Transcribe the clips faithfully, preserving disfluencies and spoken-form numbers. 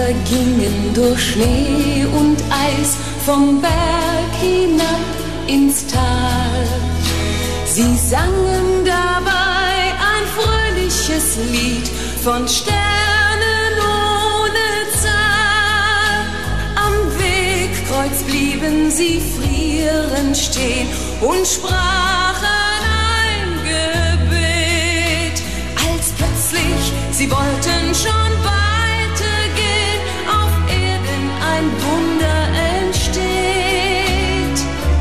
Kinder gingen durch Schnee und Eis vom Berg hinab ins Tal. Sie sangen dabei ein fröhliches Lied von Sternen ohne Zahl. Am Wegkreuz blieben sie frierend stehen und sprachen ein Gebet, als plötzlich sie wollten schon weitergehen, auf Erden ein Wunder entsteht.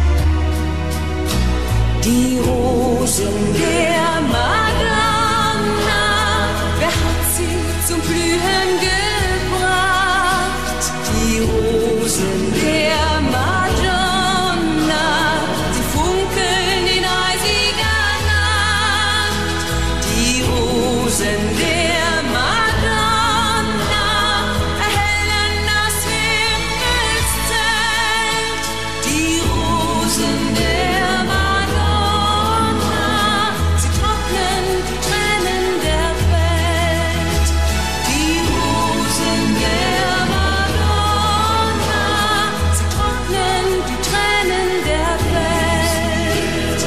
Die Rosen der Madonna, wer hat sie zum Blühen gebracht? Die Rosen der Madonna, sie funkeln in eisiger Nacht. Die Rosen der Madonna erhellen das Himmelszelt. Die Rosen der Madonna, sie trocknen die Tränen der Welt. Die Rosen der Madonna, sie trocknen die Tränen der Welt.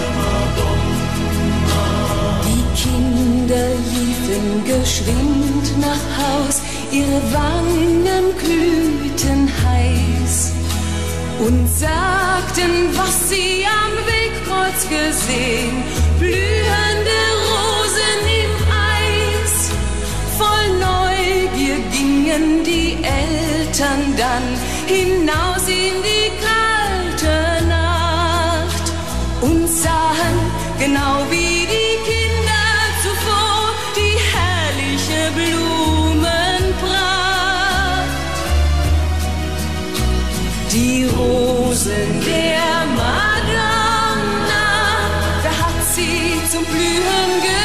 Die Kinder liefen geschwind nach Haus, ihre Wangen glühten heiß und sagten, was sie am Wegkreuz gesehen, blühende Rosen im Eis. Voll Neugier gingen die Eltern dann hinaus in die kalte Nacht und sahen, genau wie die Kinder zuvor, die herrliche Blumenpracht. Die Rosen der Madonna, wer hat sie zum Blühen gebracht?